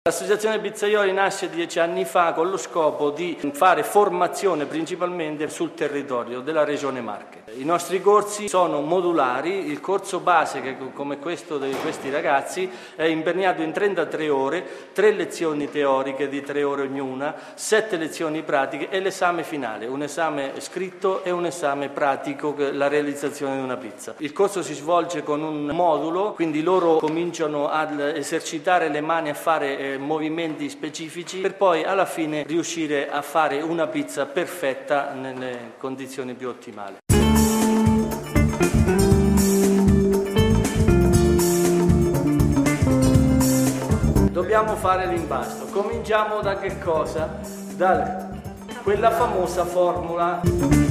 L'associazione pizzaioli nasce 10 anni fa con lo scopo di fare formazione principalmente sul territorio della Regione Marche. I nostri corsi sono modulari, il corso base, che come questo di questi ragazzi, è imperniato in 33 ore, 3 lezioni teoriche di 3 ore ognuna, 7 lezioni pratiche e l'esame finale, un esame scritto e un esame pratico, la realizzazione di una pizza. Il corso si svolge con un modulo, quindi loro cominciano ad esercitare le mani, a fare movimenti specifici per poi alla fine riuscire a fare una pizza perfetta nelle condizioni più ottimali. Dobbiamo fare l'impasto. Cominciamo da che cosa? Da quella famosa formula.